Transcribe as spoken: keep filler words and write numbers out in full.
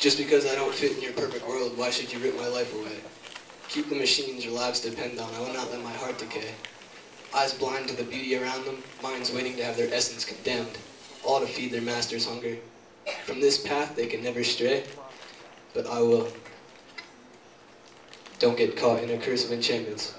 Just because I don't fit in your perfect world, why should you rip my life away? Keep the machines your lives depend on, I will not let my heart decay. Eyes blind to the beauty around them, minds waiting to have their essence condemned, all to feed their master's hunger. From this path they can never stray, but I will. Don't get caught in a curse of enchantments.